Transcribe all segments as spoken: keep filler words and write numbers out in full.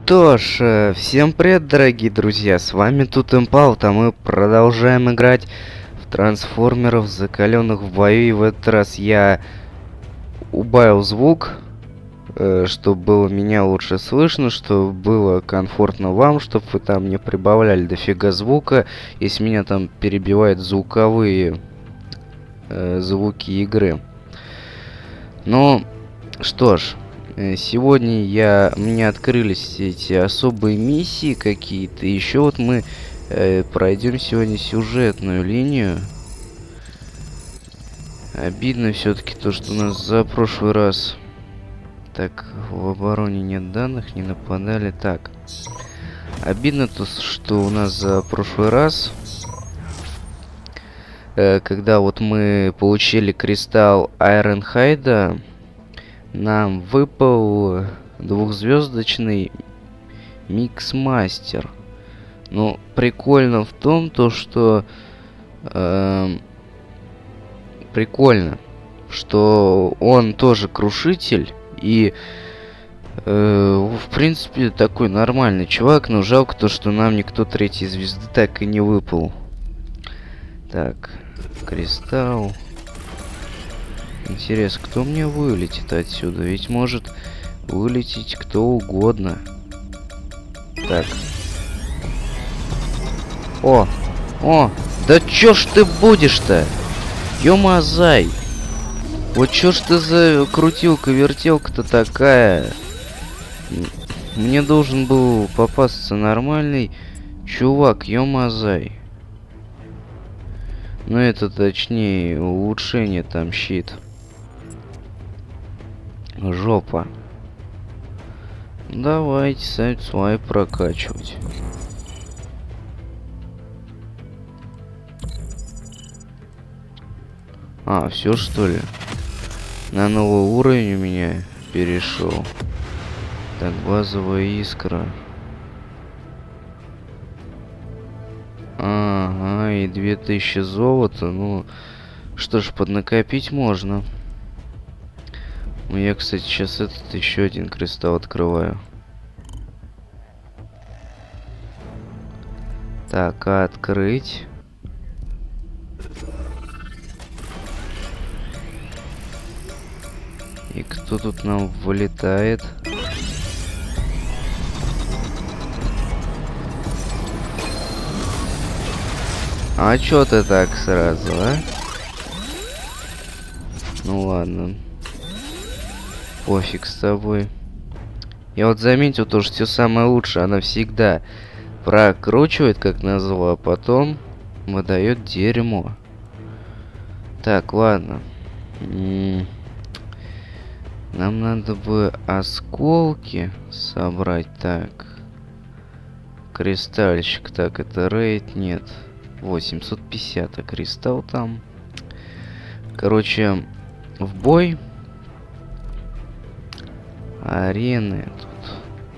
Что ж, э, всем привет, дорогие друзья, с вами тут Импаут, а мы продолжаем играть в трансформеров, закаленных в бою, и в этот раз я убавил звук, э, чтобы было меня лучше слышно, чтобы было комфортно вам, чтобы вы там не прибавляли дофига звука, если меня там перебивают звуковые э, звуки игры. Ну, что ж. Сегодня я, мне открылись эти особые миссии какие-то. Еще вот мы э, пройдем сегодня сюжетную линию. Обидно все-таки то, что у нас за прошлый раз так в обороне нет данных, не нападали. Так, обидно то, что у нас за прошлый раз, э, когда вот мы получили кристалл Айронхайда, нам выпал двухзвездочный Миксмастер. Ну, прикольно в том, то, что э, прикольно, что он тоже крушитель и э, в принципе такой нормальный чувак, но жалко то, что нам никто третьей звезды так и не выпал. Так, кристалл. Интересно, кто мне вылетит отсюда? Ведь может вылететь кто угодно. Так. О! О! Да чё ж ты будешь-то? Ё-мазай! Вот чё ж ты за крутилка-вертелка-то такая? Мне должен был попасться нормальный чувак, ё-мазай. Ну это точнее улучшение там щит. Жопа. Давайте сайт свой прокачивать. А, все что ли? На новый уровень у меня перешел. Так, базовая искра. Ага, и две тысячи золота. Ну, что ж, поднакопить можно. Я, кстати, сейчас этот еще один кристалл открываю. Так, а открыть? И кто тут нам вылетает? А чё ты так сразу, а? Ну ладно. Пофиг с тобой. Я вот заметил то, что все самое лучшее, она всегда прокручивает, как назло, а потом выдает дерьмо. Так, ладно. М-м- Нам надо бы осколки собрать. Так. Кристальчик. Так, это рейд. Нет. восемьсот пятьдесят. А кристалл там. Короче, в бой. Арены тут.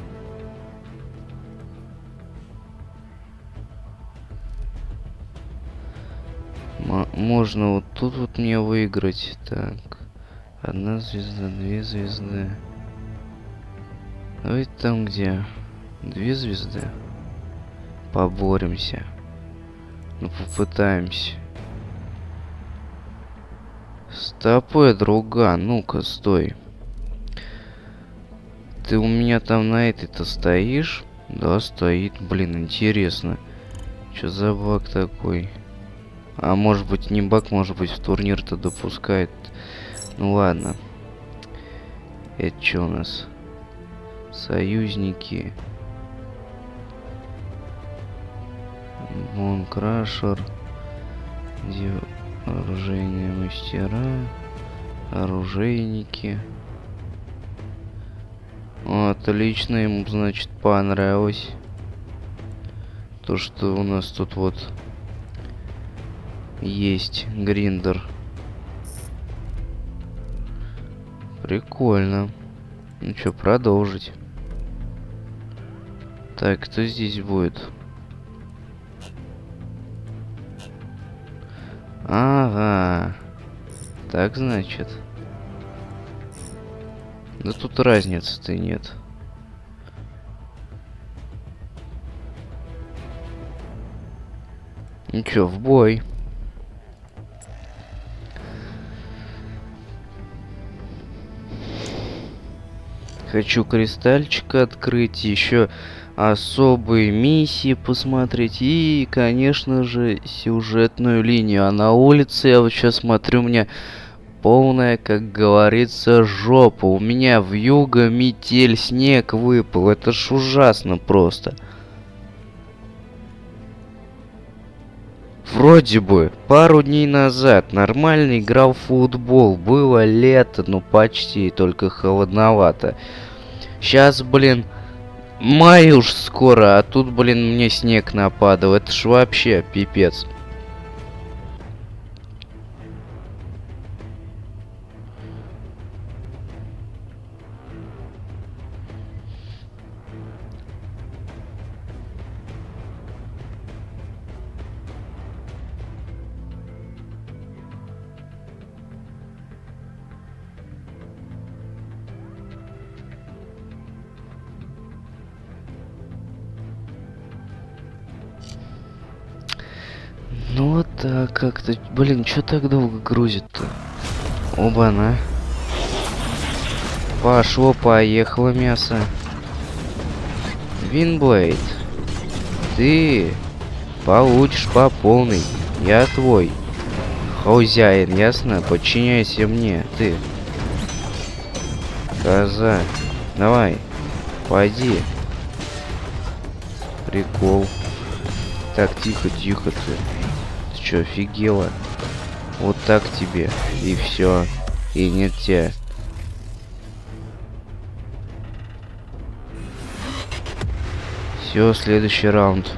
М можно вот тут вот мне выиграть. Так. Одна звезда, две звезды. Давайте там, где две звезды. Поборемся. Ну, попытаемся. Стопэ, друган. Ну-ка, стой. Ты у меня там на этой-то стоишь? Да, стоит. Блин, интересно. Что за баг такой? А может быть не баг, может быть в турнир-то допускает. Ну ладно. Это что у нас? Союзники. Бонкрашер. Оружейные мастера. Оружейники. Отлично, ему, значит, понравилось то, что у нас тут вот есть гриндер. Прикольно. Ну что, продолжить. Так, кто здесь будет? Ага. Так, значит. Да тут разницы-то нет. Ну чё, в бой. Хочу кристальчик открыть, еще особые миссии посмотреть и, конечно же, сюжетную линию. А на улице я вот сейчас смотрю, у меня полная, как говорится, жопа. У меня вьюга, метель, снег выпал. Это ж ужасно просто. Вроде бы пару дней назад нормально играл в футбол. Было лето, ну почти, только холодновато. Сейчас, блин, май уж скоро, а тут, блин, мне снег нападал. Это ж вообще пипец. Ну вот так как-то. Блин, чё так долго грузит-то? Оба-на. Пошло, поехало мясо. Винблейд. Ты получишь по полной. Я твой хозяин, ясно? Подчиняйся мне, ты. Коза. Давай. Пойди. Прикол. Так, тихо, тихо ты. Ты чё, офигела? Вот так тебе. И все. И нет тебя. Все, следующий раунд.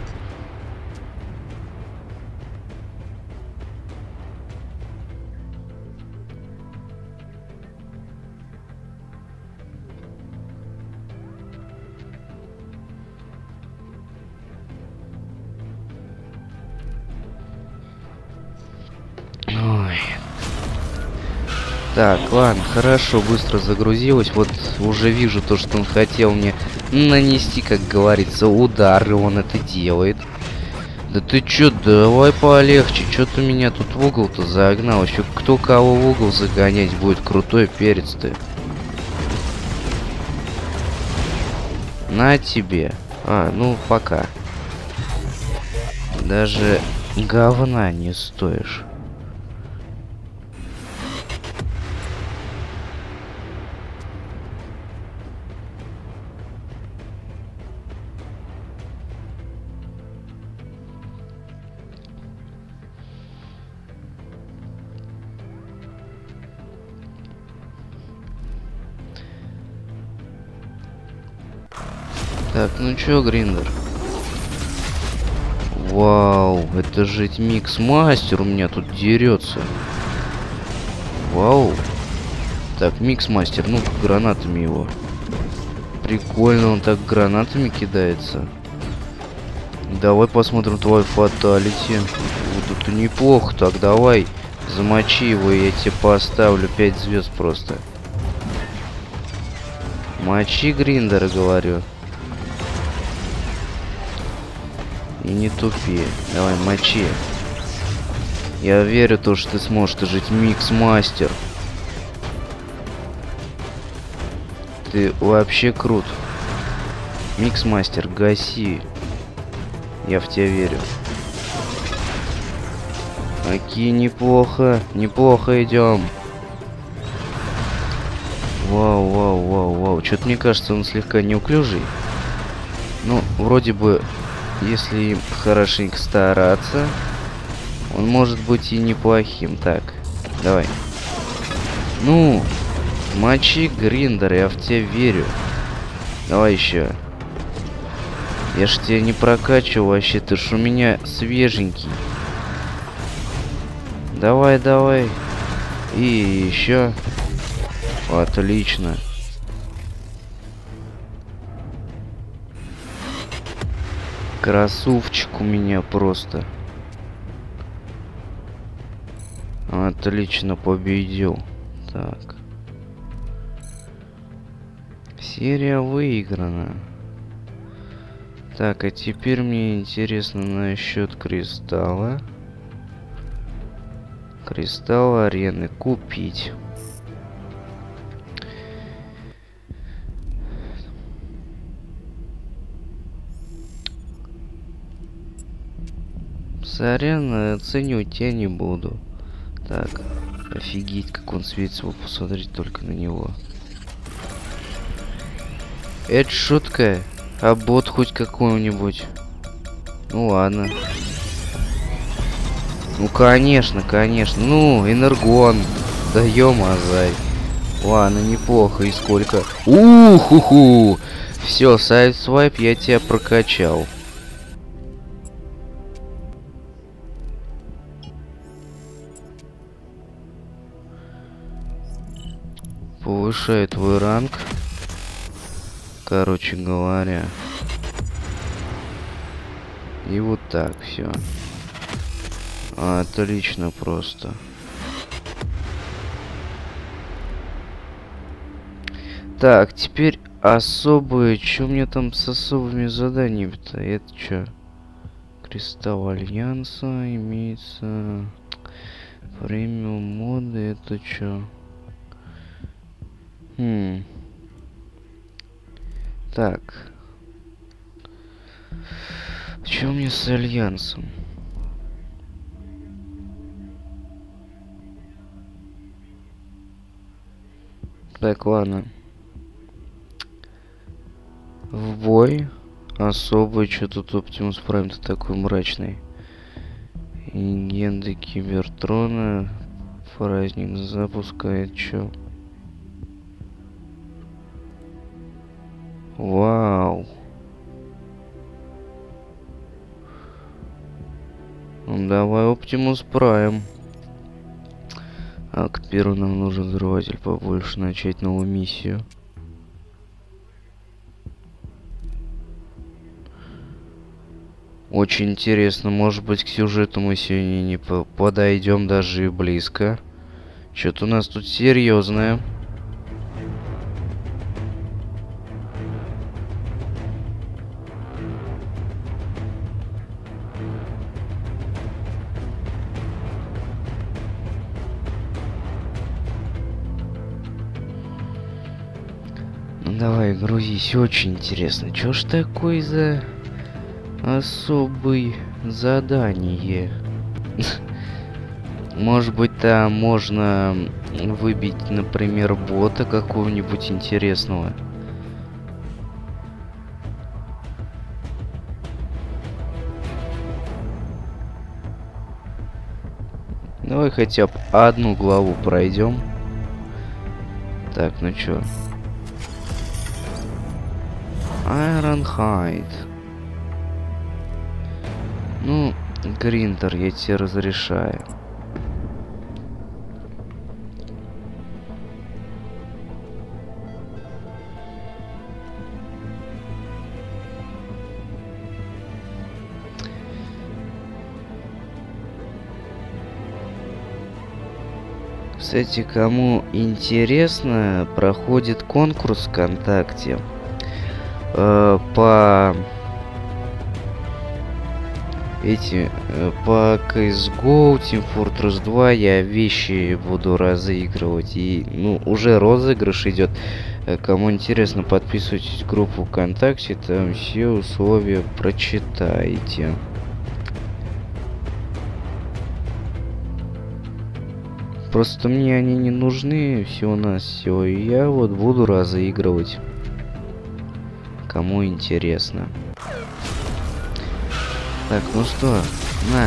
Ой. Так, ладно, хорошо, быстро загрузилось. Вот уже вижу то, что он хотел мне нанести, как говорится, удар, и он это делает. Да ты чё, давай полегче, чё ты меня тут в угол-то загнал? Еще кто кого в угол загонять будет, крутой перец ты. На тебе. А, ну пока. Даже говна не стоишь. Так, ну чё, Гриндер? Вау, это же Микс Мастер у меня тут дерется. Вау. Так, Микс Мастер, ну-ка гранатами его. Прикольно, он так гранатами кидается. Давай посмотрим твой фаталити. Вот это неплохо, так давай. Замочи его, и я тебе поставлю пять звезд просто. Мочи Гриндера, говорю. И не тупи. Давай, мочи. Я верю то, что ты сможешь. Ты жить Микс Мастер. Ты вообще крут. Микс Мастер, гаси. Я в тебя верю. Окей, неплохо. Неплохо идем. Вау, вау, вау, вау. Что-то мне кажется, он слегка неуклюжий. Ну, вроде бы... Если им хорошенько стараться, он может быть и неплохим. Так, давай. Ну, мочи Гриндер, я в тебя верю. Давай еще. Я ж тебя не прокачивал вообще, ты ж у меня свеженький. Давай, давай. И еще. Отлично. Красавчик у меня просто. Отлично, победил. Так. Серия выиграна. Так, а теперь мне интересно насчет кристалла. Кристалл арены купить. Сорян, оценивать я не буду. Так, офигеть, как он светится, вы посмотрите только на него. Это шутка, а бот хоть какой-нибудь. Ну ладно. Ну конечно, конечно. Ну, энергон. Даем азай. Ладно, неплохо. И сколько? Уху-ху! Все, сайд-свайп, я тебя прокачал. Повышаю твой ранг. Короче говоря. И вот так все. Отлично просто. Так, теперь особые. Что у меня там с особыми заданиями-то? Это что? Кристалл Альянса имеется. Премиум моды. Это что? Хм. Так. Что мне с Альянсом? Так, ладно. В бой. Особый. Что тут Оптимус Прайм-то такой мрачный? Легенды Кибертрона. Праздник запускает. Чё? Вау. Ну, давай Оптимус Прайм. Акт первый, нам нужен взрыватель побольше, начать новую миссию. Очень интересно, может быть, к сюжету мы сегодня не подойдем даже и близко. Что-то у нас тут серьезное. Ну давай, грузись, очень интересно. Чё ж такое за особое задание? Может быть, там можно выбить, например, бота какого-нибудь интересного. Давай хотя бы одну главу пройдем. Так, ну чё? Ironhide. Ну, Гриндер, я тебе разрешаю. Кстати, кому интересно, проходит конкурс ВКонтакте э, по эти э, по си эс го, Team Fortress два я вещи буду разыгрывать, и ну уже розыгрыш идет. Кому интересно, подписывайтесь в группу ВКонтакте, там все условия прочитайте. Просто мне они не нужны, все у нас все, и я вот буду разыгрывать. Кому интересно. Так, ну что, на.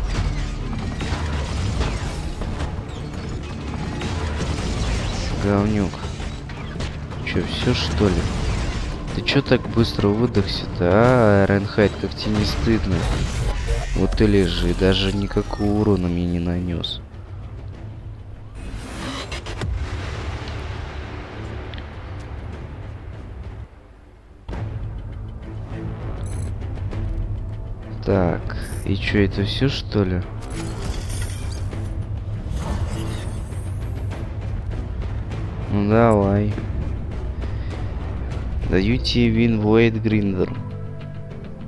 Говнюк. Че, все что ли? Ты чё так быстро выдохся-то, а, Ironhide, как тебе не стыдно? Вот ты лежи, даже никакого урона мне не нанес. Так, и чё, это все что ли? Ну давай. Даю тебе вин Void Гриндер.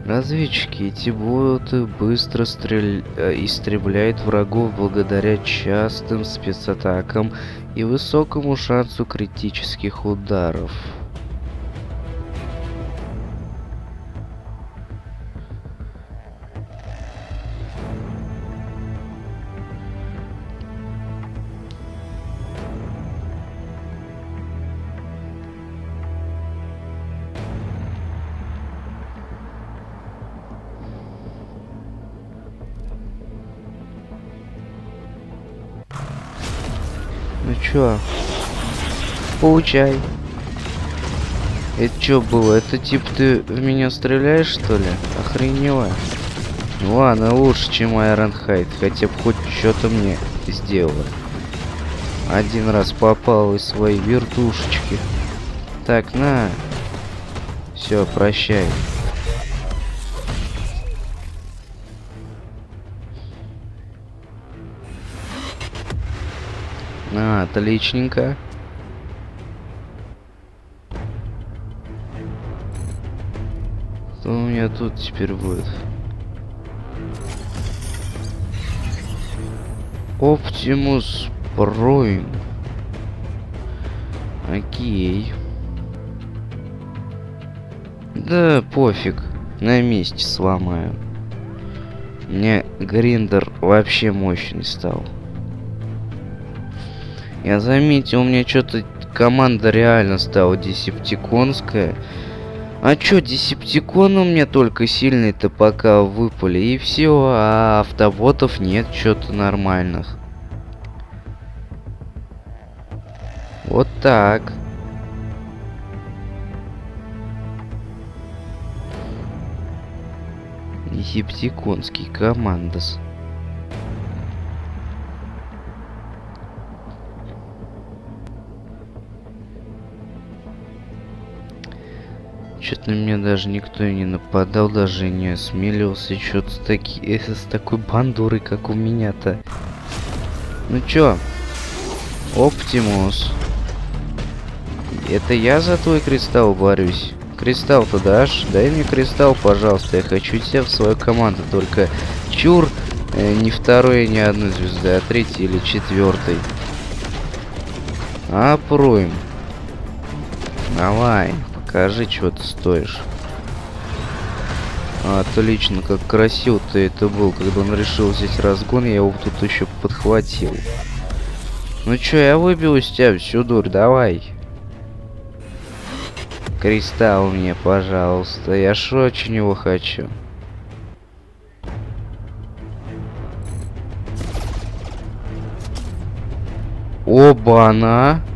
Разведчики, эти боты быстро стрель... истребляют врагов благодаря частым спецатакам и высокому шансу критических ударов. Ну чё? Получай. Это чё было? Это типа ты в меня стреляешь, что ли? Охренела. Ладно, лучше, чем Ironhide. Хотя бы хоть что-то мне сделала. Один раз попал из своей вертушечки. Так, на. Все, прощай. А, отличненько. Что у меня тут теперь будет? Оптимус Пройм. Окей. Да пофиг. На месте сломаю. Мне гриндер вообще мощный стал. Я заметил, у меня что-то команда реально стала десептиконская. А чё, десептиконы у меня только сильные-то пока выпали, и все, а автоботов нет, что-то нормальных. Вот так. Десептиконский командос. Что-то на меня даже никто и не нападал, даже не осмелился. Что-то с, таки... с такой бандурой, как у меня-то. Ну чё? Оптимус. Это я за твой кристалл борюсь? Кристалл-то дашь? Дай мне кристалл, пожалуйста. Я хочу тебя в свою команду. Только чур, э, не второй, не одной звезды, а третий или четвертый. А, Пройм. Давай. Покажи, что ты стоишь. Отлично, как красиво ты это был, когда он решил взять разгон, я его тут еще подхватил. Ну чё, я выбил из тебя всю дурь, давай. Кристалл мне, пожалуйста, я ж очень его хочу. Оба-на!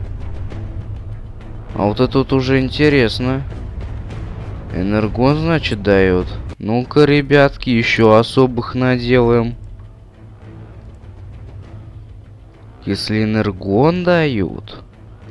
А вот это вот уже интересно. Энергон, значит, дает. Ну-ка, ребятки, еще особых наделаем. Если энергон дают.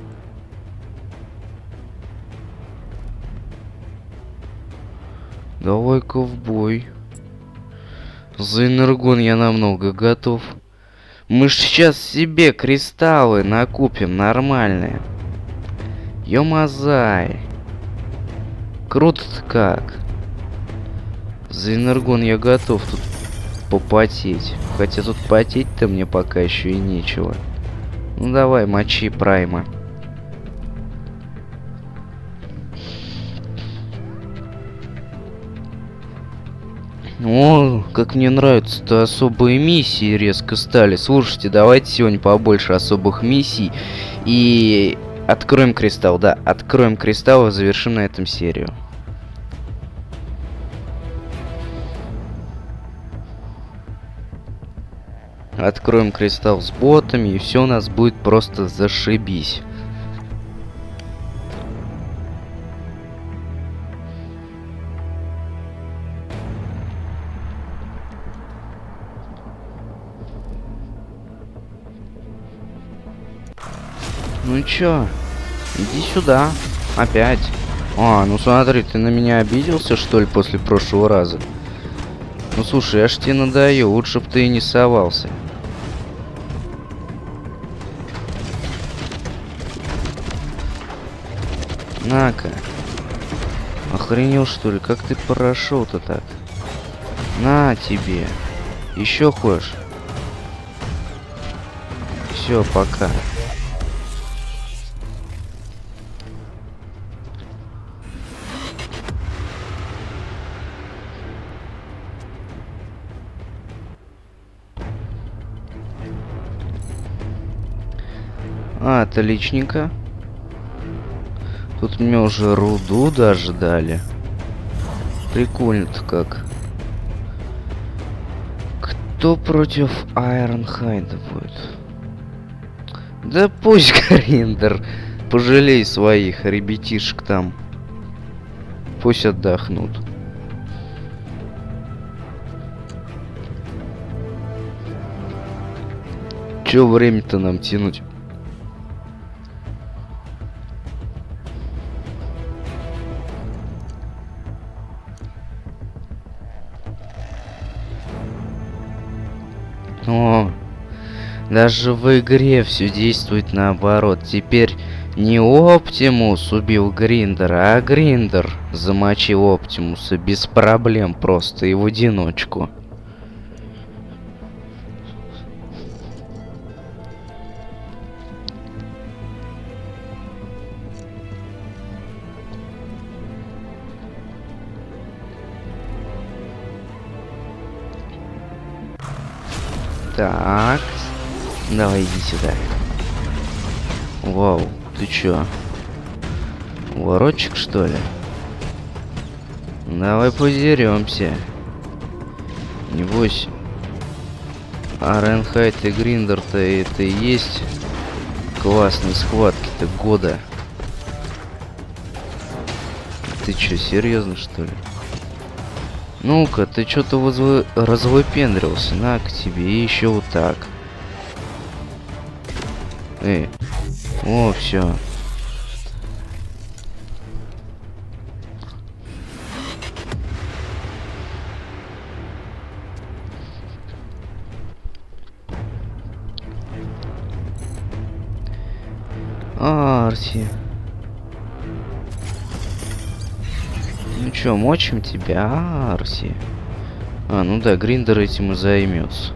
Давай-ка в бой. За энергон я намного готов. Мы ж сейчас себе кристаллы накупим нормальные. Ё-мазай. Круто-то как. За энергон я готов тут попотеть. Хотя тут потеть-то мне пока еще и нечего. Ну давай, мочи Прайма. О, как мне нравятся-то особые миссии резко стали. Слушайте, давайте сегодня побольше особых миссий. И откроем кристалл, да, откроем кристалл и завершим на этом серию. Откроем кристалл с ботами, и все у нас будет просто зашибись. Ну чё, иди сюда. Опять. А, ну смотри, ты на меня обиделся, что ли, после прошлого раза? Ну слушай, я ж тебе надаю, лучше б ты и не совался. На-ка. Охренел, что ли? Как ты прошел-то так? На тебе. Еще хочешь? Все, пока. А, отличненько. Тут мне уже руду даже дали. Прикольно-то как. Кто против Айронхайда будет? Да пусть Гриндер. Пожалей своих ребятишек там. Пусть отдохнут. Чё время-то нам тянуть? О, даже в игре все действует наоборот. Теперь не Оптимус убил Гриндера, а Гриндер замочил Оптимуса без проблем просто и в одиночку. Так, давай иди сюда. Вау, ты чё? Воротчик, что ли? Давай подеремся. Небось, Айронхайд и Гриндер-то это и есть классные схватки-то года. Ты чё, серьезно, что ли? Ну-ка, ты что-то возв... развыпендрился. На к тебе. И еще вот так. Эй. О, все. Арси. Ну чё, мочим тебя, Арси? А, ну да, Гриндер этим и займется.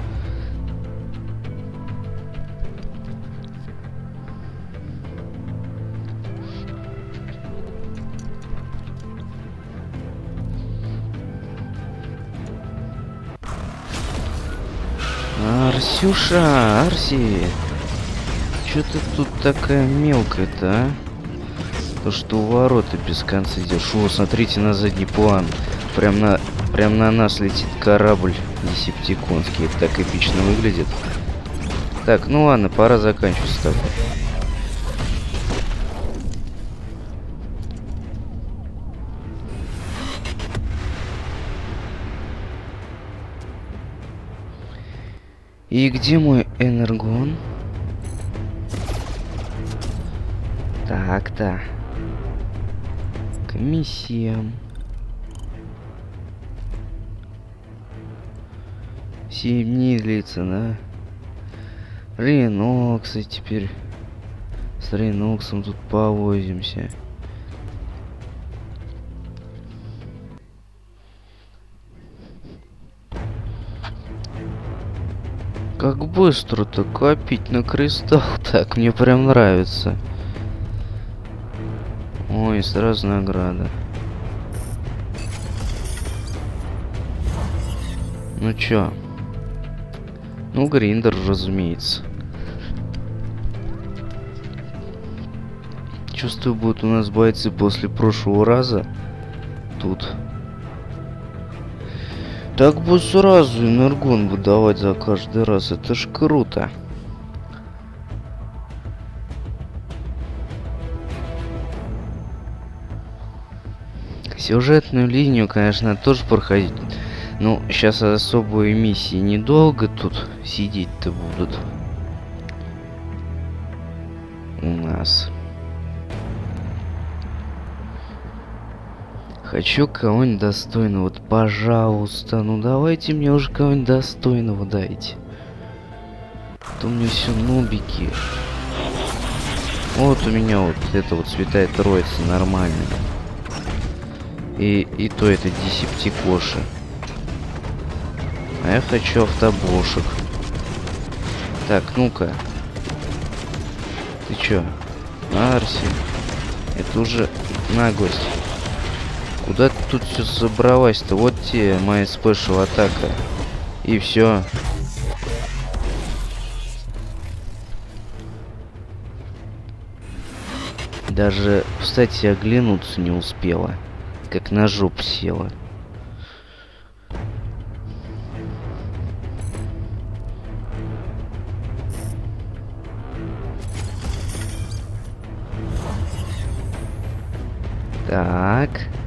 Арсюша, Арси, чё ты тут такая мелкая-то, а? То, что у ворота без конца идешь. О, смотрите на задний план. Прям на, прям на нас летит корабль десептиконский. Это так эпично выглядит. Так, ну ладно, пора заканчивать с тобой. И где мой энергон? Так-то. Комиссия. Семь дней длится, да? Реноксы теперь. С Реноксом тут повозимся. Как быстро-то копить на кристалл. Так, мне прям нравится. Ой, сразу награда. Ну чё? Ну, Гриндер, разумеется. Чувствую, будут у нас бойцы после прошлого раза. Тут. Так бы сразу энергон выдавать за каждый раз. Это ж круто. Сюжетную линию, конечно, тоже проходить. Ну, сейчас особые миссии недолго тут сидеть-то будут. У нас. Хочу кого-нибудь достойного. Вот, пожалуйста, ну давайте мне уже кого-нибудь достойного дайте. А то мне все нубики. Вот у меня вот это вот Святая Троица нормально. И, и то это Десептикоши. А я хочу автобошек. Так, ну-ка. Ты чё? Арси. Это уже наглость. Куда ты тут все забралась-то? Вот тебе моя спешл атака. И все. Даже, кстати, оглянуться не успела. Как на жопу села. Так.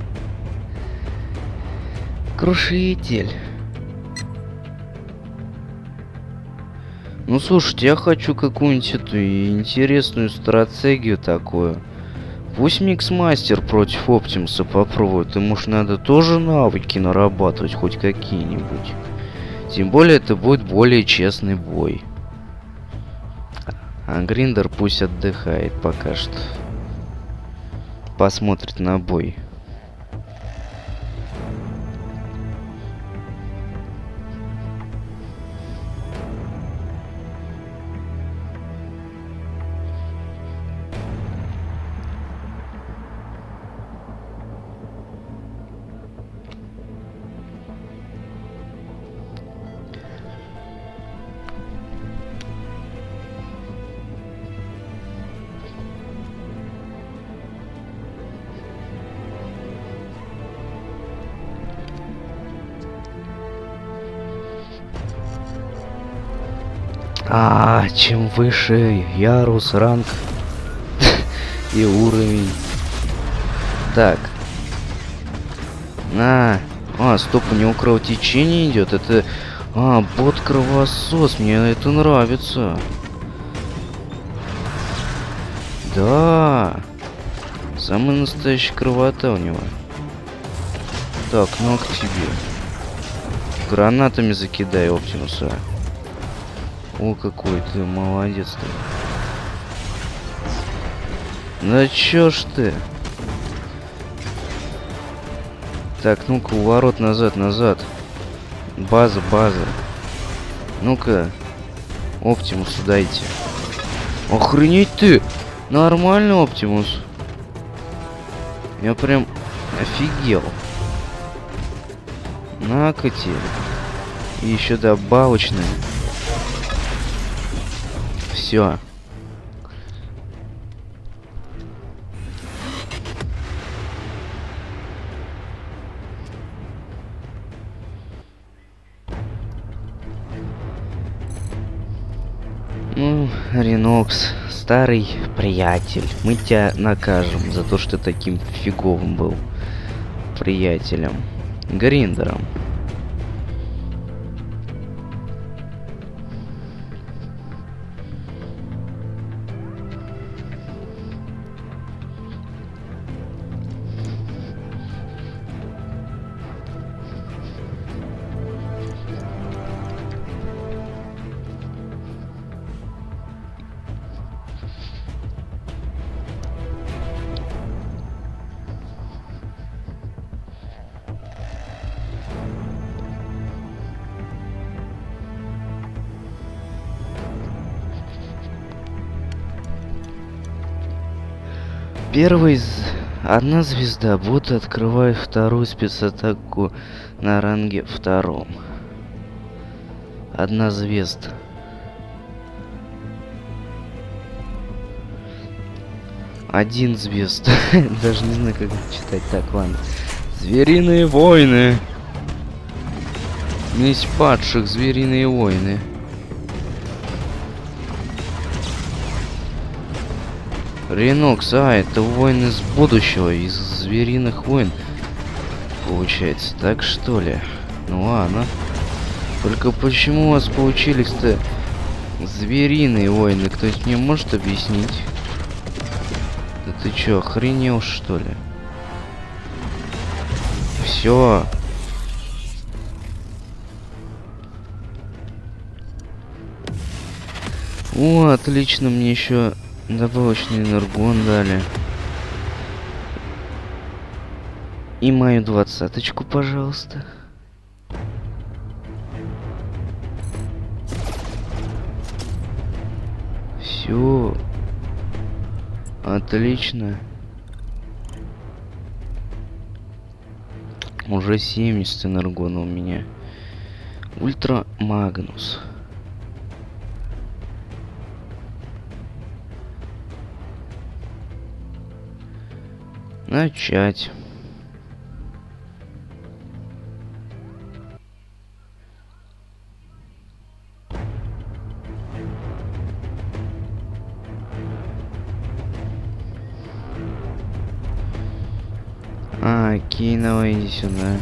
Крушитель. Ну слушайте, я хочу какую-нибудь эту интересную стратегию такую. Пусть Миксмастер против Оптимуса попробует. Ему ж надо тоже навыки нарабатывать, хоть какие-нибудь. Тем более это будет более честный бой. А Гриндер пусть отдыхает пока что. Посмотрит на бой. А, чем выше ярус, ранг и уровень. Так. На. А, стоп, у него кровотечение идет. Это... А, бот-кровосос. Мне это нравится. Да. Самый настоящий кровота у него. Так, ну а к тебе. Гранатами закидай Оптимуса. О, какой ты молодец ты. Да чё ж ты? Так, ну-ка, у ворот назад, назад. База, база. Ну-ка, Оптимусу дайте. Охренеть ты! Нормальный Оптимус. Я прям офигел. На-ка тебе. И еще добавочная. Все. Ну, Ренокс, старый приятель, мы тебя накажем за то, что ты таким фиговым был приятелем. Гриндером. Первый, одна звезда, бот открывает вторую спецатаку на ранге втором. Одна звезда. Один звезд. Даже не знаю, как читать. Так, ладно. Звериные войны. Месть падших, звериные войны. Ренокс, а, это войны с будущего, из звериных войн. Получается, так что ли? Ну ладно. Только почему у вас получились-то звериные войны? Кто-нибудь мне может объяснить? Да ты чё, охренел что ли? Все. О, отлично, мне еще добавочный энергон дали. И мою двадцаточку, пожалуйста. Все. Отлично. Уже семьдесят энергона у меня. Ультра Магнус. Начать. А, Кинова, иди сюда.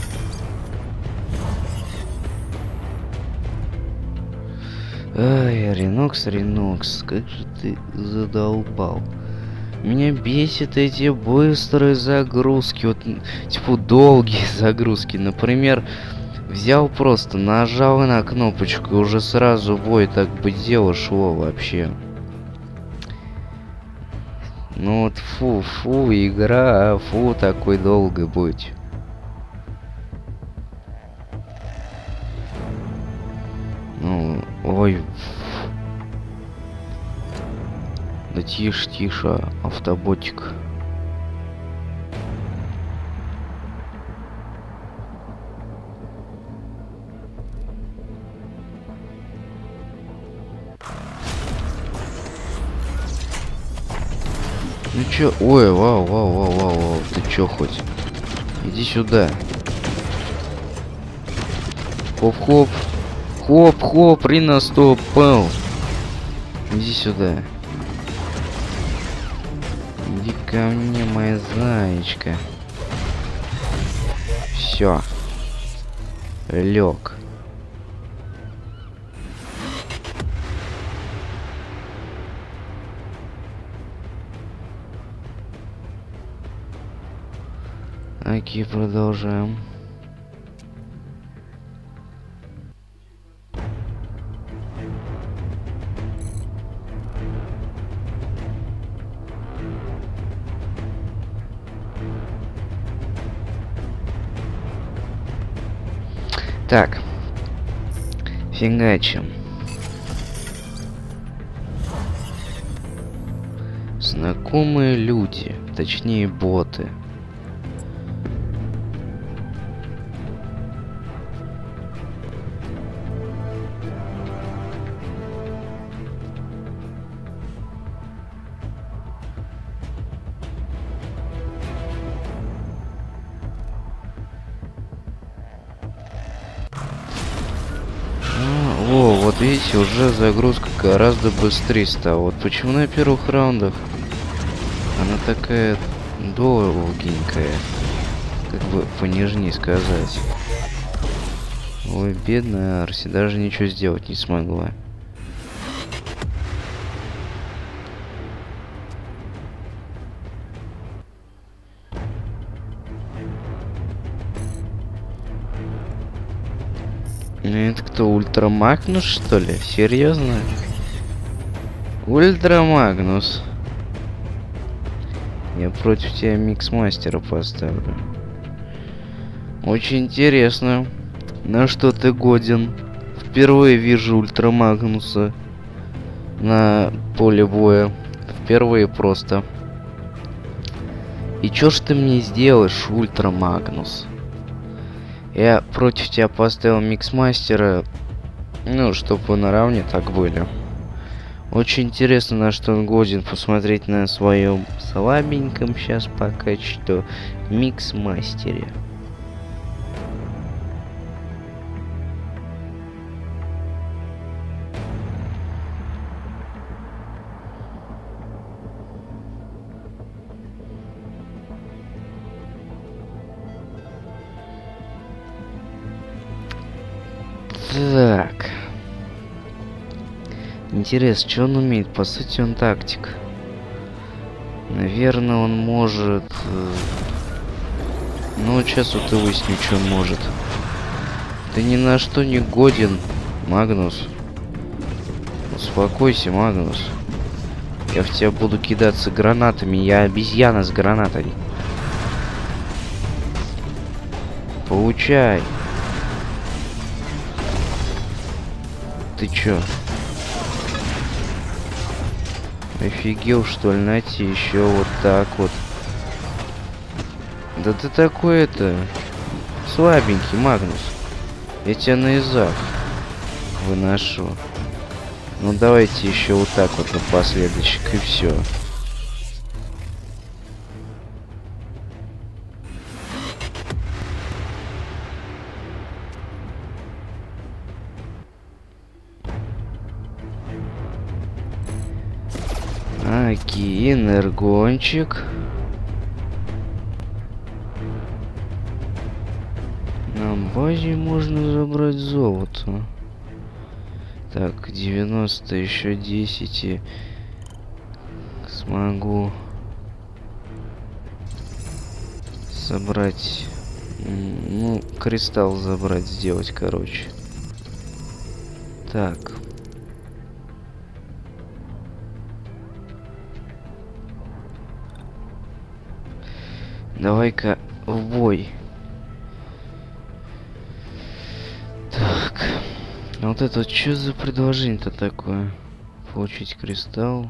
Ай, Ренокс, Ренокс, как же ты задолбал. Меня бесит эти быстрые загрузки, вот, типа, долгие загрузки. Например, взял просто, нажал на кнопочку, и уже сразу бой, так бы дело шло вообще. Ну вот фу, фу, игра, фу, такой долго быть. Ну, ой. Да тише, тише, автоботик. Ну чё? Ой, вау, вау, вау, вау, вау. Ты чё хоть? Иди сюда. Хоп-хоп. Хоп-хоп, Рина, стоп, пэл. Иди сюда. Иди ко мне, моя зайчка. Все. Лег. Окей, продолжаем. Так. Фигачим. Знакомые люди, точнее боты. О, вот видите, уже загрузка гораздо быстрее стала. Вот почему на первых раундах она такая долгенькая, как бы понежнее сказать. Ой, бедная Арси, даже ничего сделать не смогла. Это кто, Ультра Магнус, что ли? Серьезно? Ультра Магнус. Я против тебя Миксмастера поставлю. Очень интересно, на что ты годен. Впервые вижу Ультра Магнуса на поле боя. Впервые просто. И чё ж ты мне сделаешь, Ультра Магнус? Я против тебя поставил Миксмастера, ну, чтобы наравне так были. Очень интересно, на что он годен, посмотреть на своем слабеньком сейчас пока что Миксмастере. Так. Интересно, что он умеет? По сути, он тактик. Наверное, он может... Ну, сейчас вот и выясню, что он может. Ты ни на что не годен, Магнус. Успокойся, Магнус. Я в тебя буду кидаться гранатами. Я обезьяна с гранатой. Получай. Ты чё? Офигел, что ли? Нате еще вот так вот. Да ты такой это слабенький, Магнус. Я тебя на изах выношу. Ну давайте еще вот так вот напоследочек, и все. Окей, энергончик. На базе можно забрать золото. Так, девяносто, еще десять, и смогу собрать, ну, кристалл забрать, сделать, короче. Так. Давай-ка в бой. Так. А вот это что за предложение-то такое? Получить кристалл.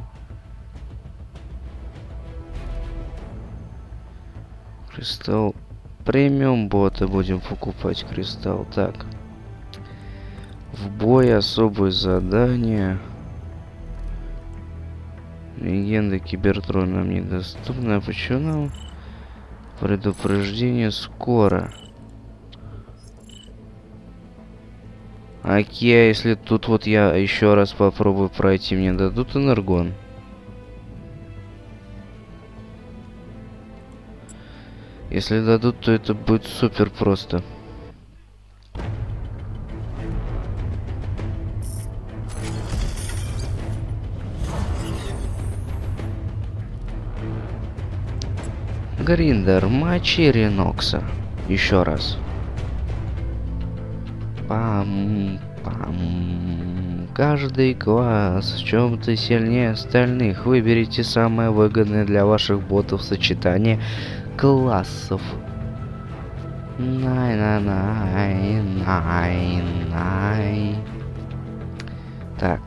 Кристалл. Премиум бота будем покупать кристалл. Так. В бой особые задания. Легенда Кибертрона нам недоступна. А почему нам? Предупреждение скоро. Окей, а если тут вот я еще раз попробую пройти, мне дадут энергон? Если дадут, то это будет супер просто. Гриндер, мочи Ренокса. Еще раз. Пам, пам. Каждый класс в чем-то сильнее остальных. Выберите самое выгодное для ваших ботов сочетание классов. Най-най-най-най-най. Так.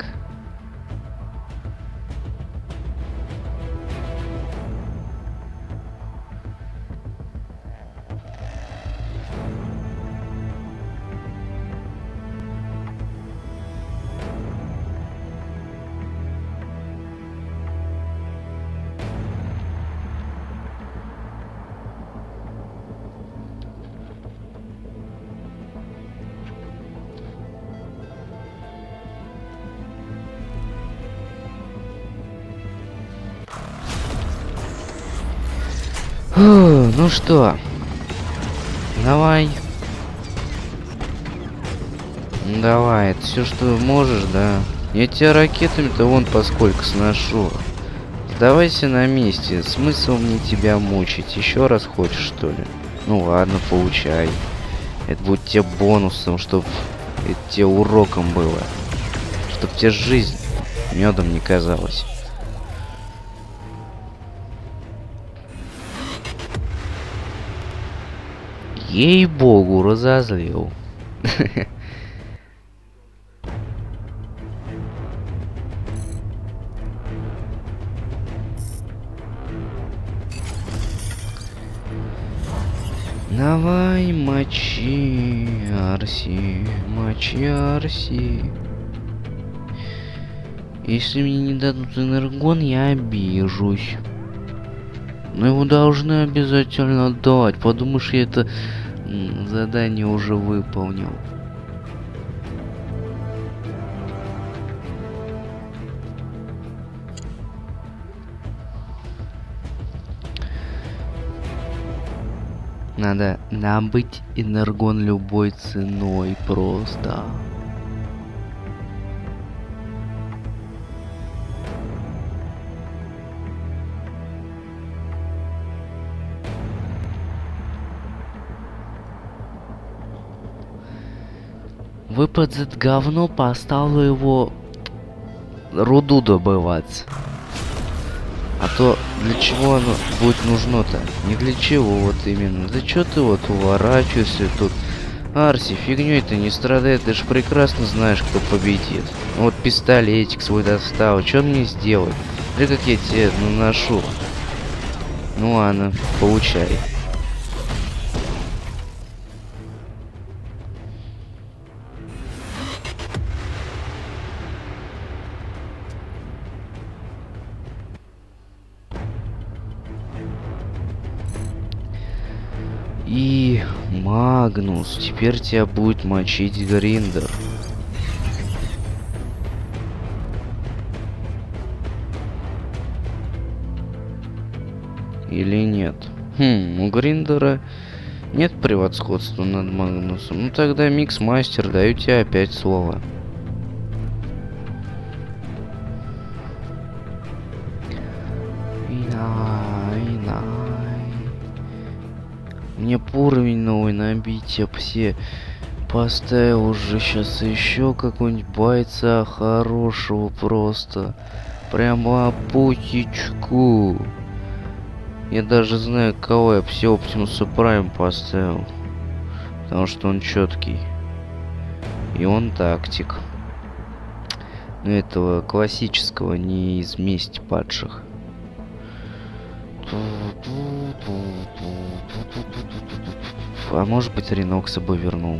Фу, ну что, давай. Давай, это все, что можешь, да. Я тебя ракетами-то вон поскольку сношу. Сдавайся на месте. Смысл мне тебя мучить? Еще раз хочешь, что ли? Ну ладно, получай. Это будет тебе бонусом, чтоб это тебе уроком было. Чтоб тебе жизнь медом не казалась. Ей-богу, разозлил. Давай, мочи Арси, мочи Арси. Если мне не дадут энергон, я обижусь. Но его должны обязательно дать. Подумаешь, я это задание уже выполнил. Надо набыть энергон любой ценой просто. Выпадет говно, поставлю его руду добывать. А то для чего оно будет нужно-то? Не для чего вот именно. Да чё ты вот уворачиваешься тут? Арси, фигнёй-то не страдай, ты ж прекрасно знаешь, кто победит. Вот пистолетик свой достал, что мне сделать? Смотри, как я тебе наношу. Ну ладно, получай. И Магнус, теперь тебя будет мочить Гриндер. Или нет? Хм, у Гриндера нет превосходства над Магнусом. Ну тогда Микс-мастер, даю тебе опять слово. Мне уровень новый набить, я все поставил уже. Сейчас еще какой-нибудь бойца хорошего просто. Прямо путечку. Я даже знаю, кого я все Оптимуса Прайм поставил. Потому что он четкий. И он тактик. Но этого классического, не из мести падших. А может быть, Ринокса бы вернул.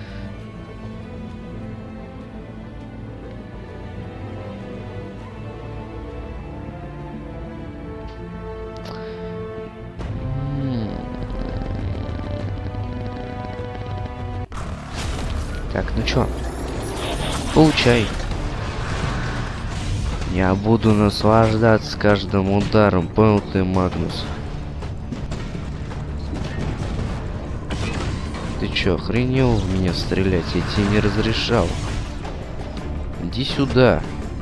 Так, ну чё? Получай. Я буду наслаждаться каждым ударом, понял ты, Магнус? Ты чё, охренел в меня стрелять? Я тебе не разрешал. Иди сюда.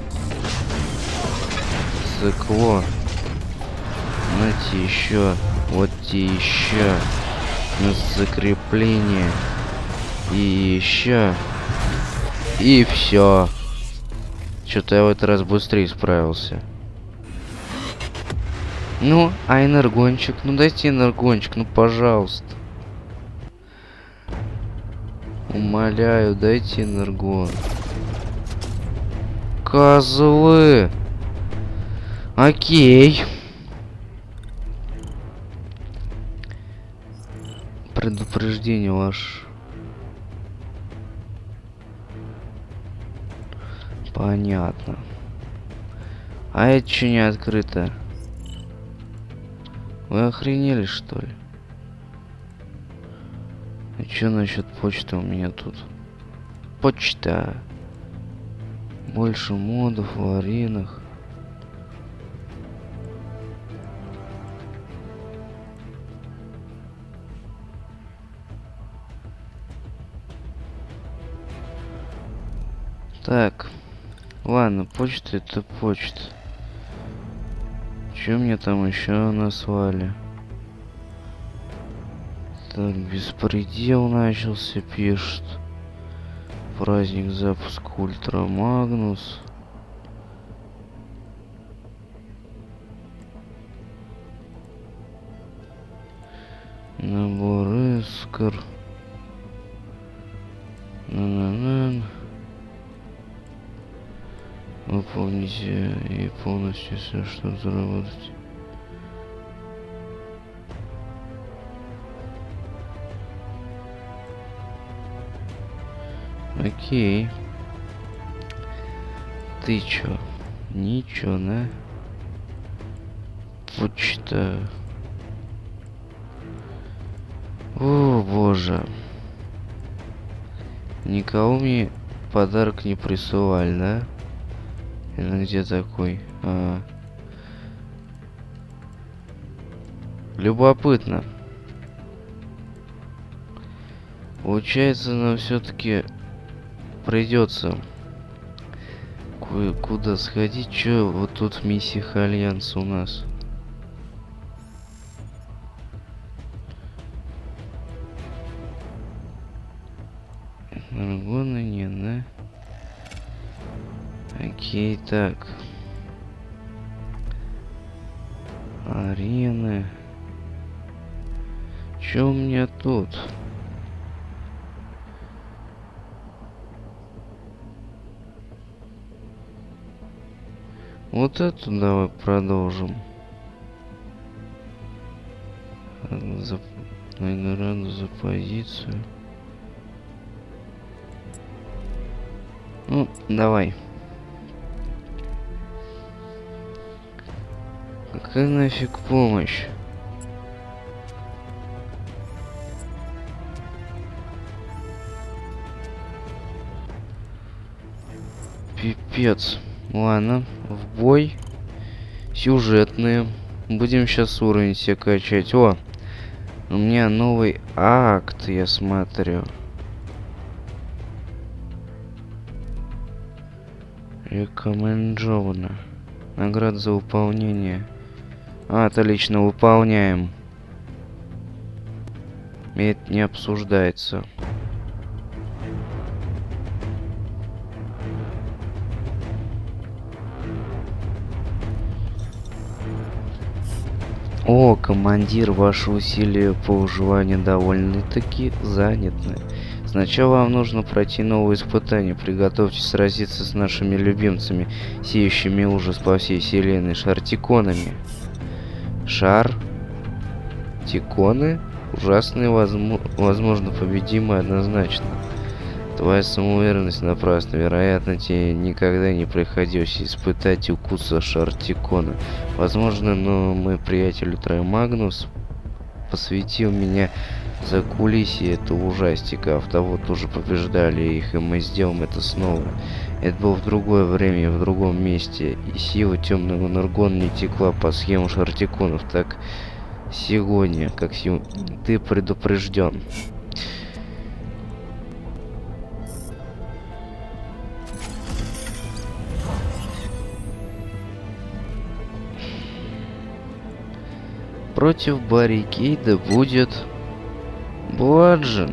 Цикло. На тебе еще. Вот тебе еще. На закрепление. И еще. И все. Что-то я в этот раз быстрее справился. Ну, а энергончик? Ну дайте энергончик, ну пожалуйста. Умоляю, дайте энергон. Козлы. Окей. Предупреждение ваше. Понятно. А это что не открыто? Вы охренели, что ли? А что насчет почты у меня тут? Почта. Больше модов в аренах. Так. Ладно, почта это почта. Что мне там еще наслали? Так, беспредел начался, пишет. Праздник запуска Ультра Магнус. Набор искр. На-на-на. Выполните и полностью все, чтобы заработать. Окей. Ты чё? Ничего, да? Почта. О, боже. Никого мне подарок не присылали, да? Или где такой? А. Любопытно. Получается, нам все-таки придется куда сходить. Че вот тут в миссиях Альянса у нас? Аргоны не, да? Окей, так. Арены. Че у меня тут? Вот эту давай продолжим. За... Награду за позицию. Ну, давай. Какая нафиг помощь? Пипец. Ладно, в бой. Сюжетные. Будем сейчас уровень себе качать. О, у меня новый акт, я смотрю. Рекомендовано. Награда за выполнение. А, отлично, выполняем. И это не обсуждается. О, командир, ваши усилия по выживанию довольно-таки заняты. Сначала вам нужно пройти новые испытания. Приготовьтесь сразиться с нашими любимцами, сеющими ужас по всей вселенной, шартиконами. Шар? Тиконы? Ужасные, возможно, возможно победимые однозначно. Твоя самоуверенность напрасна. Вероятно, тебе никогда не приходилось испытать укуса шартикона. Возможно, но мой приятель Ультрамагнус посвятил меня за кулисье этого ужастика. Автовод уже побеждали их, и мы сделаем это снова. Это было в другое время, в другом месте, и сила темного энергона не текла по схему шартиконов. Так сегодня, как сегодня, ты предупрежден. Против баррикейда будет Бладжин.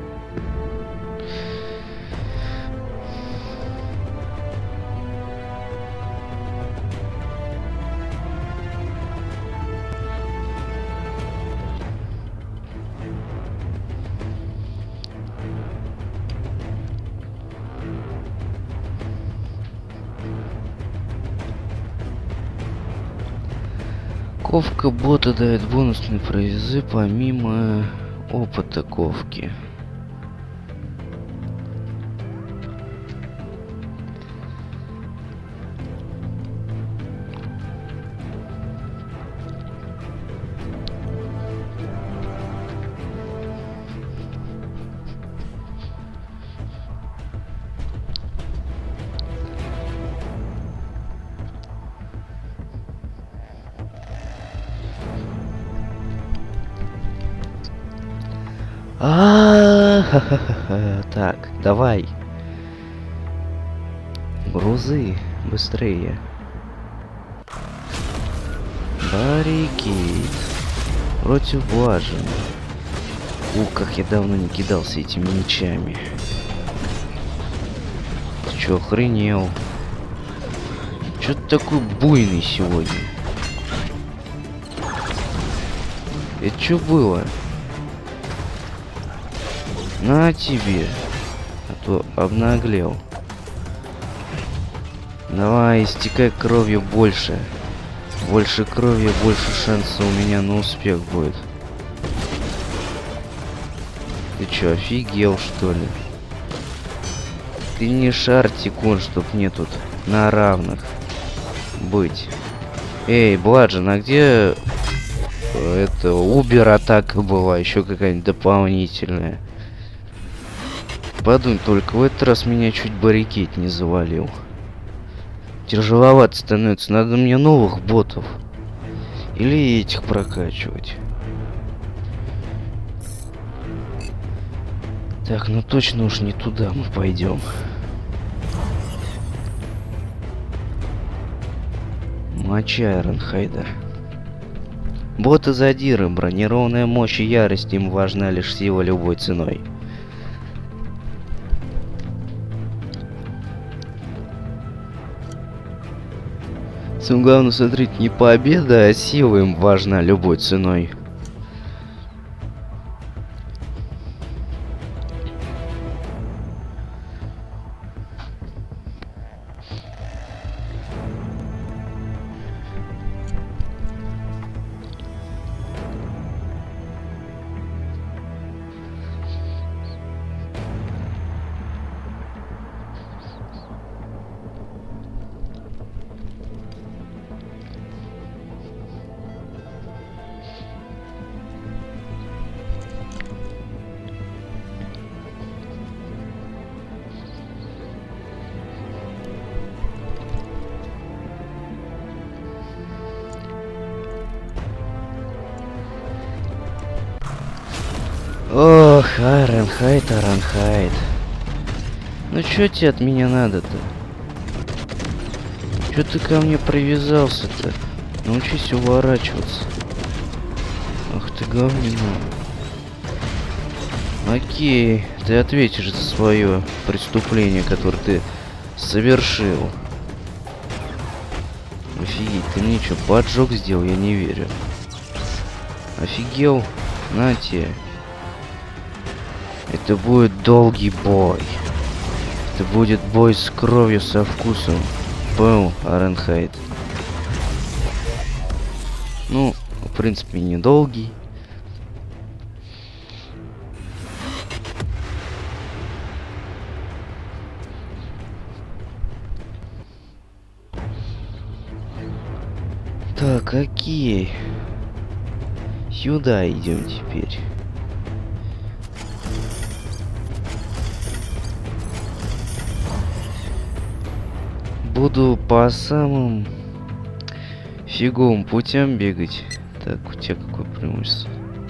Ковка бота дает бонусные призы помимо опыта ковки. А-ха-ха-ха. Так, давай. Грузы, быстрее. Баррикейд. Против Бладжина. Ух, как я давно не кидался этими мечами. Ты чё, охренел? Чё ты такой буйный сегодня? Это чё было? На тебе, а то обнаглел. Давай, истекай кровью больше. Больше крови, больше шансов у меня на успех будет. Ты чё, офигел, что ли? Ты не шартикон, чтоб мне тут на равных быть. Эй, Бладжин, а где это Убер атака была, еще какая-нибудь дополнительная? Подумай только, в этот раз меня чуть баррикейд не завалил. Тяжеловато становится, надо мне новых ботов. Или этих прокачивать. Так, ну точно уж не туда мы пойдем. Моча Айронхайда. Боты задиры, бронированная мощь и ярость, им важна лишь сила любой ценой. Самое главное, смотрите, не победа, а сила им важна любой ценой. Ох, Айронхайд, Айронхайд. Ну чё тебе от меня надо-то? Чё ты ко мне привязался-то? Научись уворачиваться. Ах ты говнина. Окей, ты ответишь за свое преступление, которое ты совершил. Офигеть, ты мне что, поджог сделал? Я не верю. Офигел? На тебе. Это будет долгий бой. Это будет бой с кровью, со вкусом. Понял, Айронхайд? Ну, в принципе, недолгий. Так, окей. Сюда идем теперь. Буду по самым фиговым путям бегать. Так, у тебя какое преимущество?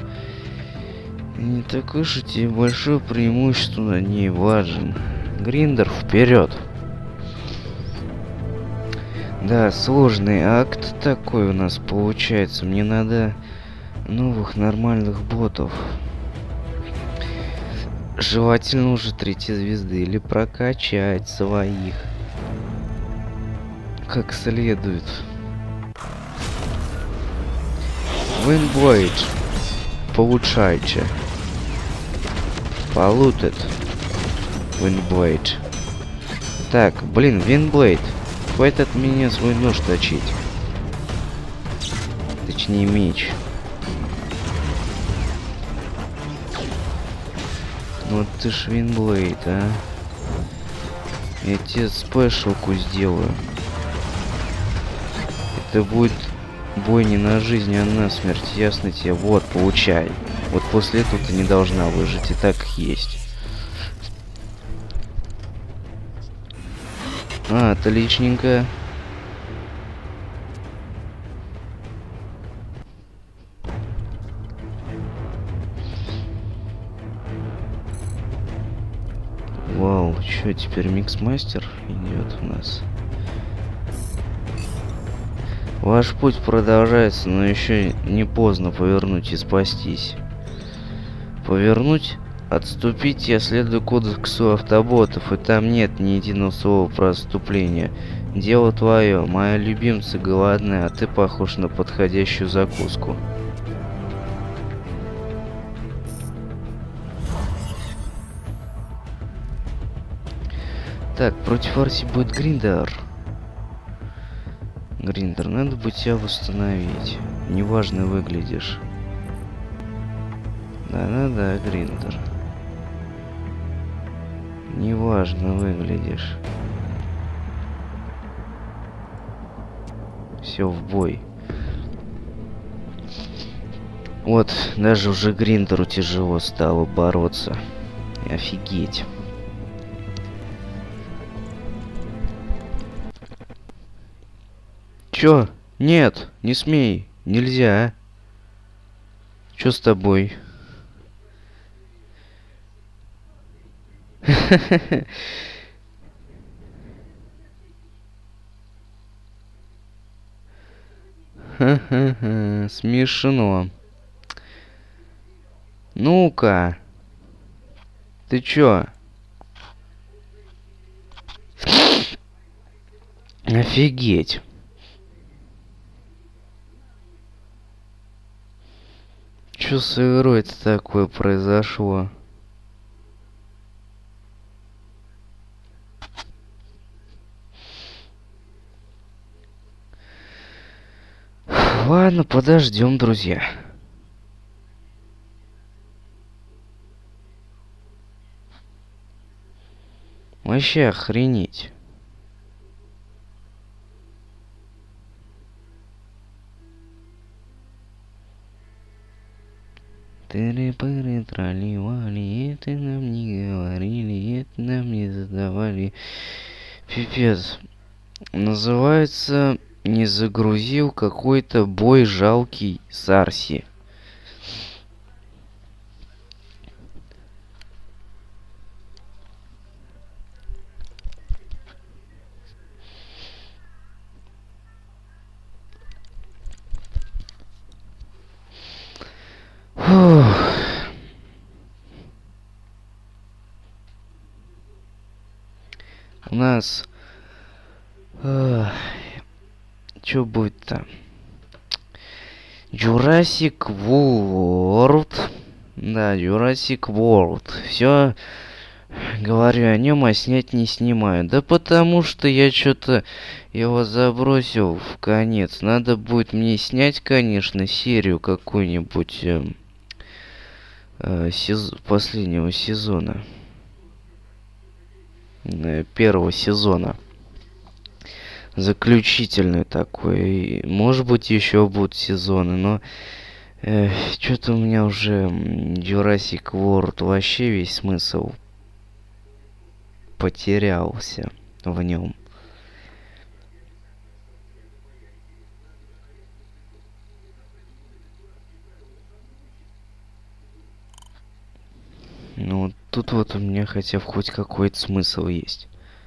Не такое уж и тебе большое преимущество на ней важен. Гриндер, вперед! Да, сложный акт такой у нас получается. Мне надо новых нормальных ботов. Желательно уже третьей звезды. Или прокачать своих как следует. Windblade. Получайте. Полутет. Windblade. Так, блин, Windblade. Хватит от меня свой нож точить. Точнее, меч. Вот ты ж Windblade, а. Я тебе спешалку сделаю. Это будет бой не на жизнь, а на смерть. Ясно тебе? Вот, получай. Вот после этого ты не должна выжить. И так есть. А, отличненько. Вау, что теперь микс-мастер идет у нас? Ваш путь продолжается, но еще не поздно повернуть и спастись. Повернуть? Отступить я следую кодексу автоботов, и там нет ни единого слова про отступление. Дело твое, моя любимца голодная, а ты похож на подходящую закуску. Так, против Арси будет Гриндер. Гриндер, надо бы тебя восстановить. Неважно выглядишь. Да-да-да, Гриндер. Неважно выглядишь. Все, в бой. Вот, даже уже Гриндеру тяжело стало бороться. Офигеть. Чё? Нет, не смей. Нельзя. Чё с тобой? Ха-ха-ха, смешно. Ну-ка. Ты чё? Офигеть. Чё с игрой-то такое произошло? Ладно, подождем, друзья. Вообще охренеть. Тыры-пыры, трали-вали, это нам не говорили, это нам не задавали. Пипец. Называется, не загрузил какой-то бой жалкий с Арси. Фух. У нас... Что будет-то? Jurassic World. Да, Jurassic World. Все говорю о нем, а снять не снимаю. Да потому что я что-то его забросил в конец. Надо будет мне снять, конечно, серию какую-нибудь э, э, сез... последнего сезона. Э, первого сезона. Заключительный такой. Может быть, еще будут сезоны, но э, что-то у меня уже Jurassic World вообще весь смысл потерялся в нем. Ну, тут вот у меня хотя бы хоть какой-то смысл есть.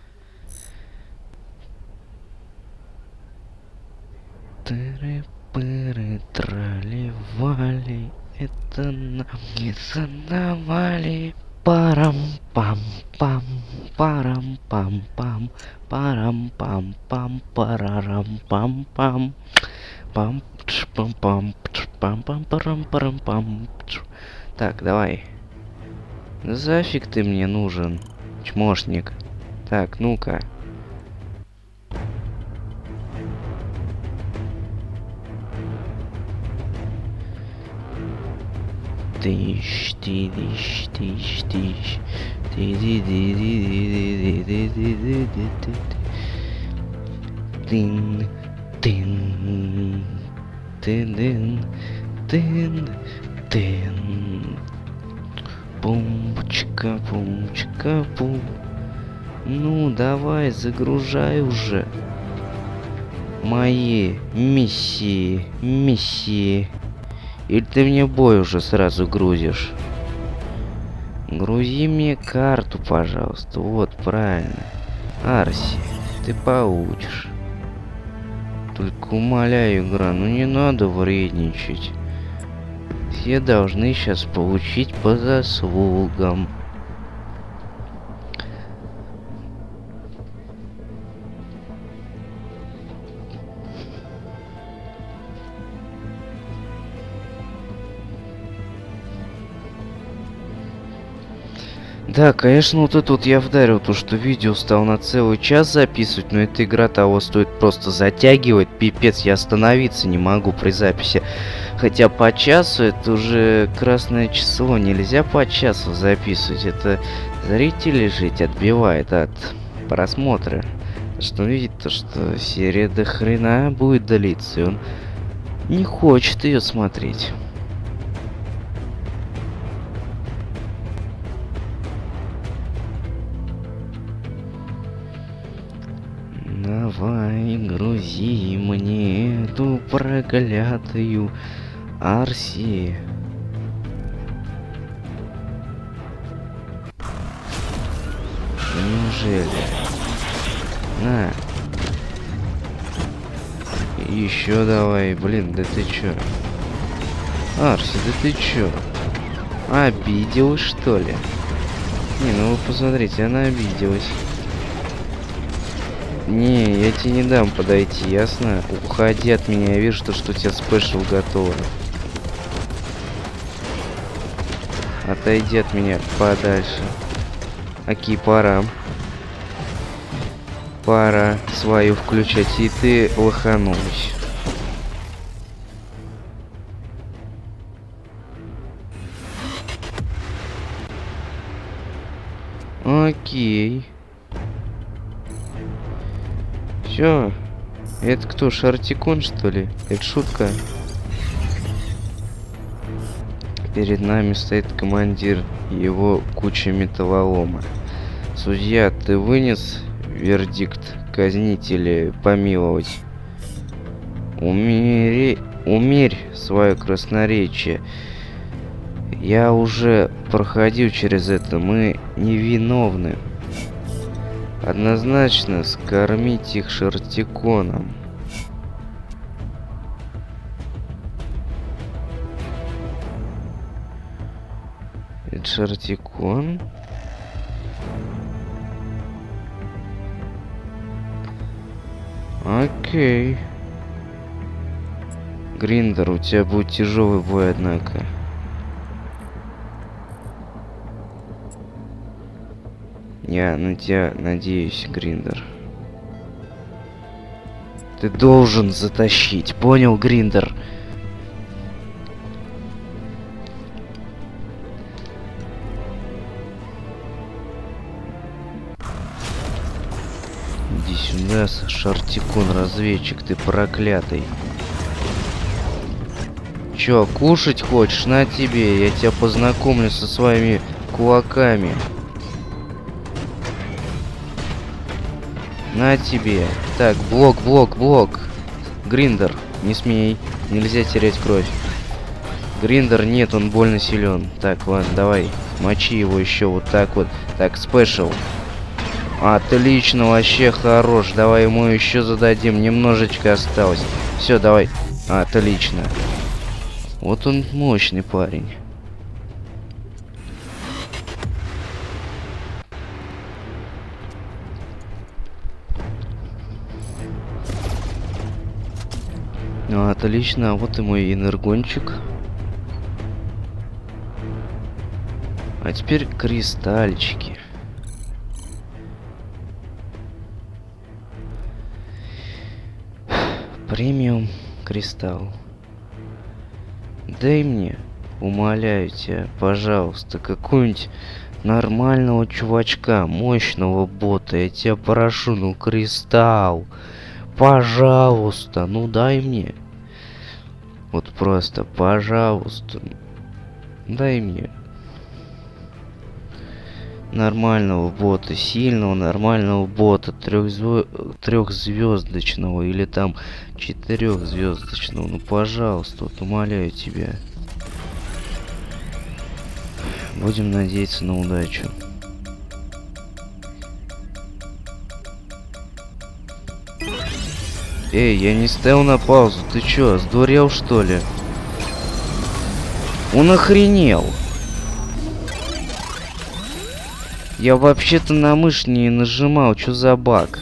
Тыры-пыры, трали-вали, это нам не задавали. Парам-пам-пам, парам-пам-пам, парам-пам-пам, парарам-пам-пам, пам-пам-пам, пам-пам-парам-парам-пам. Так, давай. Да зафиг ты мне нужен, чмошник. Так, ну-ка. Тыщ, тыщ, тыщ, тыщ. Тын, тын, тын, тын, тын. Пумчика, пумчика, пум. Ну, давай, загружай уже. Мои миссии, миссии. Или ты мне бой уже сразу грузишь? Грузи мне карту, пожалуйста. Вот, правильно. Арси, ты получишь. Только умоляю, игра, ну не надо вредничать. Все должны сейчас получить по заслугам. Да, конечно, вот это вот я вдарил, то что видео стал на целый час записывать, но эта игра того стоит просто затягивать, пипец, я остановиться не могу при записи. Хотя по часу это уже красное число, нельзя по часу записывать, это зрители жить отбивает от просмотра. Что видит то, что серия до хрена будет длиться, и он не хочет ее смотреть. Давай, грузи мне эту проклятую Арси. Неужели? На. Еще давай, блин, да ты чё? Арси, да ты чё? Обиделась, что ли? Не, ну вы посмотрите, она обиделась. Не, я тебе не дам подойти, ясно? Уходи от меня, я вижу, что у тебя спешл готово. Отойди от меня подальше. Окей, пора. Пора свою включать, и ты лоханулась. Окей. Все. Это кто, Шартикон, что ли? Это шутка. Перед нами стоит командир, его куча металлолома. Судья, ты вынес вердикт казнить или помиловать? Умери... Умерь свое красноречие. Я уже проходил через это, мы невиновны. Однозначно скормить их Шартиконом. Шартикон. Окей. Гриндер, у тебя будет тяжелый бой, однако. Я на тебя надеюсь, Гриндер. Ты должен затащить, понял, Гриндер? Иди сюда, Шартикон, разведчик, ты проклятый. Чё, кушать хочешь? На тебе, я тебя познакомлю со своими кулаками. На тебе. Так, блок, блок, блок. Гриндер, не смей. Нельзя терять кровь. Гриндер, нет, он больно силен. Так, ладно, давай. Мочи его еще вот так вот. Так, спешл. Отлично, вообще хорош. Давай ему еще зададим. Немножечко осталось. Все, давай. Отлично. Вот он мощный парень. Ну, отлично, а вот и мой энергончик. А теперь кристальчики. Премиум кристалл. Дай мне, умоляю тебя, пожалуйста, какую-нибудь нормального чувачка, мощного бота. Я тебя прошу, ну кристалл. Пожалуйста, ну дай мне. Вот просто, пожалуйста. Дай мне. Нормального бота, сильного нормального бота, трехзвездочного или там четырехзвездочного. Ну пожалуйста, вот умоляю тебя. Будем надеяться на удачу. Эй, я не ставил на паузу. Ты чё, сдурел что ли? Он охренел. Я вообще-то на мышь не нажимал. Чё за баг?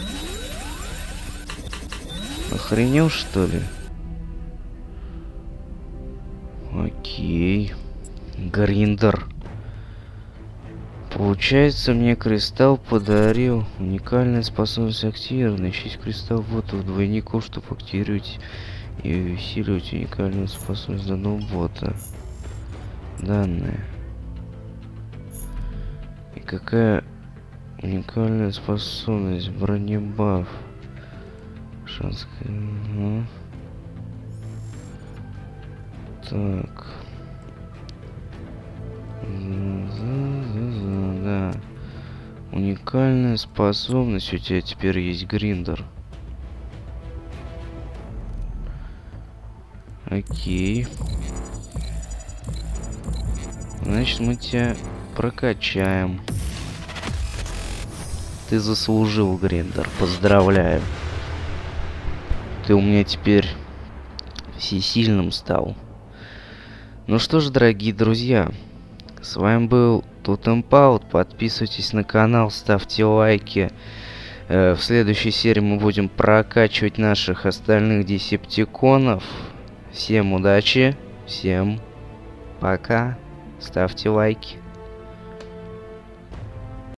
Охренел что ли? Окей. Гриндер. Получается, мне кристалл подарил уникальная способность активирована. Ищите кристалл бота в двойников, чтобы активировать и усиливать уникальную способность данного бота. Данные. И какая уникальная способность? Бронебаф. Шанс. Угу. Так. Да. Уникальная способность у тебя теперь есть, Гриндер. Окей. Значит, мы тебя прокачаем. Ты заслужил, Гриндер. Поздравляю. Ты у меня теперь всесильным стал. Ну что ж, дорогие друзья, с вами был Тутемпаут. Подписывайтесь на канал, ставьте лайки. Э, в следующей серии мы будем прокачивать наших остальных десептиконов. Всем удачи, всем пока. Ставьте лайки.